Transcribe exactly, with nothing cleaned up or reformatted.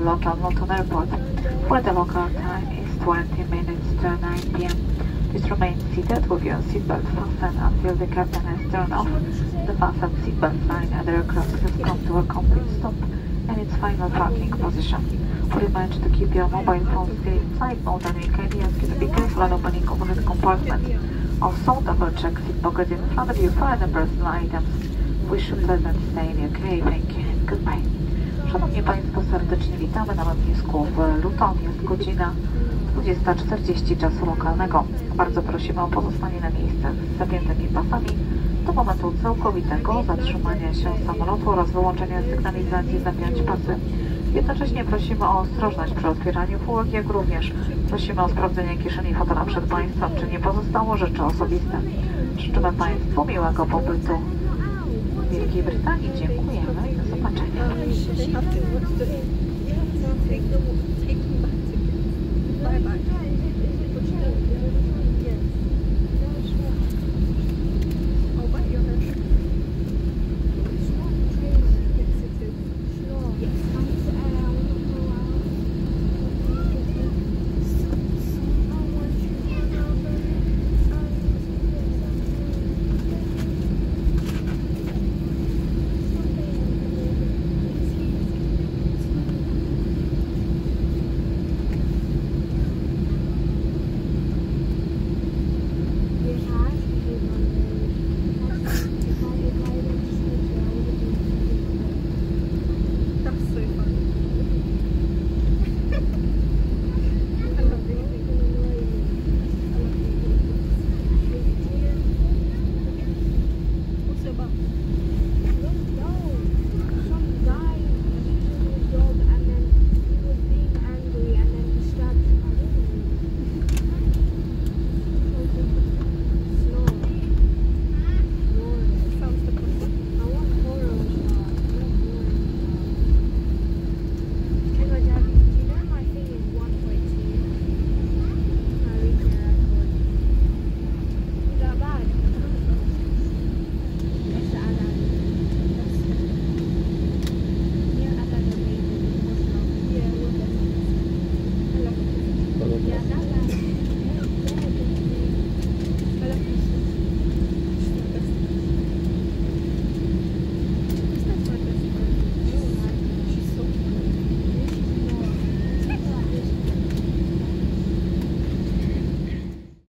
Luton Luton Airport, where the local time is twenty minutes to nine p m Please remain seated with your seatbelt fastened until the captain has turned off the fastened seatbelt sign and the aircraft has come to a complete stop and its final parking position. We remind you to keep your mobile phone still in flight mode and we kindly ask you to be careful at opening overhead compartment. Also, double check seat pockets in front of you for any personal items. Wish you pleasant stay in U K. Thank you and goodbye. Szanowni Państwo, serdecznie witamy na lotnisku w Luton. Jest godzina dwudziesta czterdzieści czasu lokalnego. Bardzo prosimy o pozostanie na miejscu z zapiętymi pasami do momentu całkowitego zatrzymania się samolotu oraz wyłączenia sygnalizacji zapiąć pasy. Jednocześnie prosimy o ostrożność przy otwieraniu półek, jak również prosimy o sprawdzenie kieszeni fotela przed Państwem, czy nie pozostało rzeczy osobiste. Życzymy Państwu miłego pobytu w Wielkiej Brytanii. Dziękujemy i do zobaczenia. Bye bye.